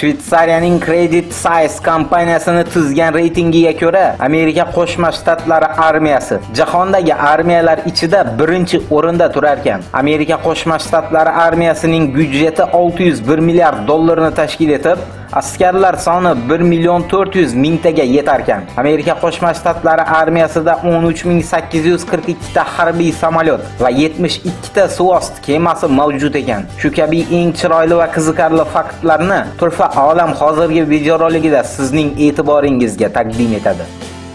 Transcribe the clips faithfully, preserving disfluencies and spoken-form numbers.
Shveysariyaning Credit Suisse kompaniyasini tuzgan reytingiga ko'ra, Amerika Qo'shma Shtatlari armiyasi jahondagi armiyalar ichida birinchi o'rinda turar ekan. Amerika Qo'shma Shtatlari armiyasining byudjeti olti yuz bir milliard dollarni tashkil etib, askarlar soni bir million to'rt yuz mingtaga yetar ekan. Amerika Qo'shma Shtatlari armiyasida o'n uch ming sakkiz yuz qirq ikki ta harbiy samolyot va yetmish ikki ta suvosti kemasi mavjud ekan. Shu kabi eng chiroyli va qiziqarli faktlarni turfa olam hozirgi videorolikida sizning e'tiboringizga taqdim etadi.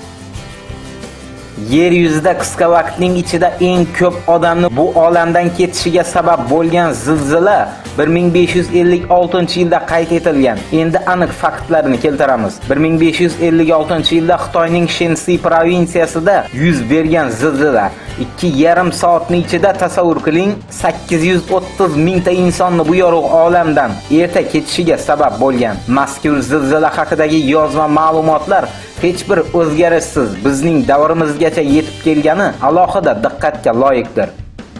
Yer yuzida qisqa vaqtning ichida eng ko'p odamni bu olamdan ketishiga sabab bo'lgan zilzila bir ming besh yuz ellik oltinchi yilda qayd etilgan. Endi aniq faktlarni keltiramiz. bir ming besh yuz ellik oltinchi yilda Xitoyning Shensi provinsiyasida yuz bergan zilzila ikki yarim soatning ichida tasavvur qiling, sakkiz yuz o'ttiz mingta insonni bu yorug' olamdan erta ketishiga sabab bo'lgan. Mazkur zilzila haqidagi yozma ma'lumotlar hech bir o'zgarishsiz bizning davrimizgacha yetib kelgani alohida diqqatga loyiqdir.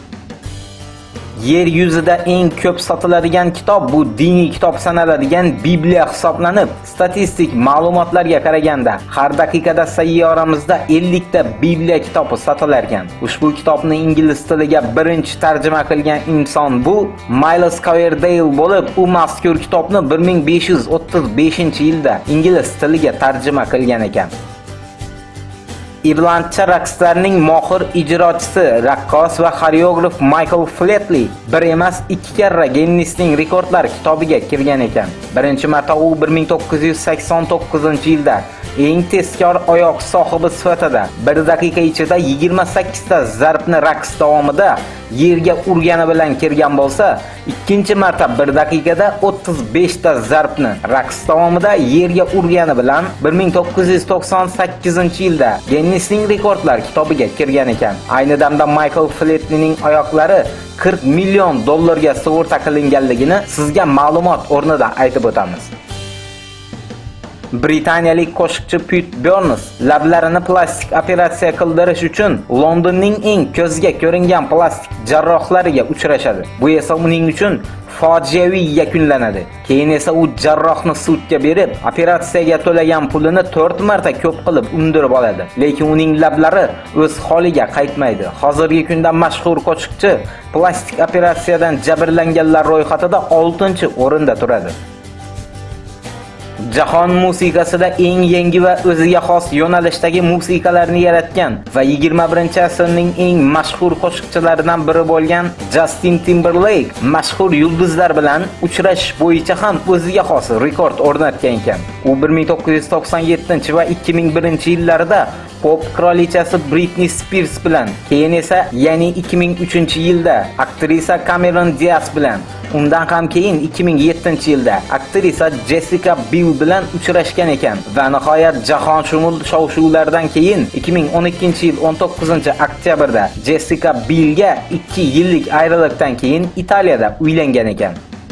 Yer yuzida eng ko'p sotiladigan kitob bu diniy kitob sanaladigan Bibliya hisoblanib, statistik ma'lumotlarga qaraganda har daqiqada sayyoramizda ellik ta Bibliya kitobi sotilar ekan. Ushbu kitobni ingliz tiliga birinchi tarjima qilgan inson bu Miles Coverdale bo'lib, u mazkur kitobni bir ming besh yuz o'ttiz beshinchi yilda ingliz tiliga tarjima qilgan ekan. Irlandcha raqslarning mohir ijrochisi, raqqos va xoreograf Michael Flatley bir emas ikki karra Guinnessning rekordlar kitobiga kirgan ekan. Birinchi marta u bir ming to'qqiz yuz sakson to'qqizinchi yilda eng tezkor oyoq sohibi sifatida bir daqiqa ichida yigirma sakkiz ta zarbni raqs davomida yerga urgani bilan kirgan bo'lsa, ikkinchi marta bir daqiqada o'ttiz besh ta zarbni raqs davomida yerga urgani bilan bir ming to'qqiz yuz to'qson sakkizinchi yilda Guinnessning rekordlar kitobiga kirgan ekan. Ayni damda Michael Flatleyning oyoqlari qirq million dollarga sug'urta qilinganligini sizga ma'lumot o'rnida aytib o'tamiz. Britaniyalik qo'shiqchi Pete Burns lablarini plastik operatsiya qildirish uchun Londonning eng ko'zga ko'ringan plastik jarrohlariga uchrashadi. Bu esa uning uchun fojiaviy yakunlanadi. Keyin esa u jarrohni sudga berib, operatsiyaga to'lagan pulini to'rt marta ko'p qilib undirib oladi. Lekin uning lablari o'z holiga qaytmaydi. Hozirgi kunda mashhur qo'shiqchi plastik operatsiyadan jabrlanganlar ro'yxatida oltinchi o'rinda turadi. Jahon musiqasida eng yangi va o'ziga xos yo'nalishdagi musiqalarni yaratgan va yigirma birinchi asrning eng mashhur qo'shiqchilaridan biri bo'lgan Justin Timberlake mashhur yulduzlar bilan uchrashish bo'yicha ham o'ziga xos rekord o'rnatgan ekan. U bir ming to'qqiz yuz to'qson yettinchi va ikki ming birinchi yillarda pop qirolichasi Britney Spears bilan, keyin esa ya'ni ikki ming uchinchi yilda aktrisa Cameron Diaz bilan, undan ham keyin ikki ming yettinchi yilda aktrisa Jessica Biel bilan uchrashgan ekan va nihoyat jahon shumul shov-shuvlardan keyin ikki ming o'n ikkinchi yil o'n to'qqizinchi oktyabrda Jessica Bielga ikki yillik ayriliqdan keyin Italiyada uylangan ekan.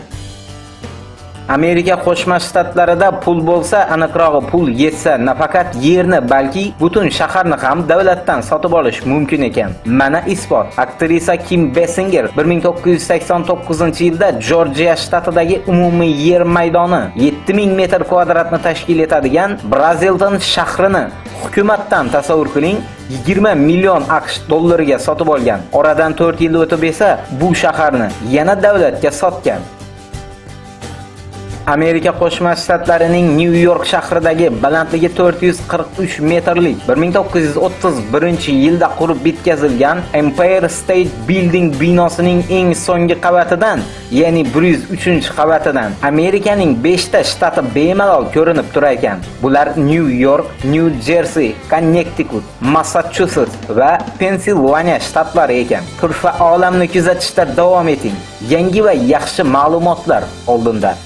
Amerika Qo'shma Shtatlarida pul bo'lsa, aniqrog'i pul yetsa, nafaqat yerni, balki butun shaharni ham davlatdan sotib olish mumkin ekan. Mana isbot. Aktrisa Kim Basinger bir ming to'qqiz yuz sakson to'qqizinchi yilda Jorjiya shtatidagi umumiy yer maydoni yetti ming metr kvadratni tashkil etadigan Brazilton shahrini hukumatdan, tasavvur qiling, yigirma million AQSh dollariga sotib olgan. Oradan to'rt yil o'tib esa bu shaharni yana davlatga sotgan. Amerika Qo'shma Shtatlarining New York shahridagi balandligi to'rt yuz qirq uch metrlik bir ming to'qqiz yuz o'ttiz birinchi yilda qurib bitkazilgan Empire State Building binosining eng so'nggi qavatidan, ya'ni bir yuz uchinchi qavatidan Amerikaning besh ta shtati bemalol ko'rinib turar ekan. Bular New York, New Jersey, Connecticut, Massachusetts va Pensilvaniya shtatlari ekan. Turfa olamni kuzatishda davom eting. Yangi va yaxshi ma'lumotlar oldinda.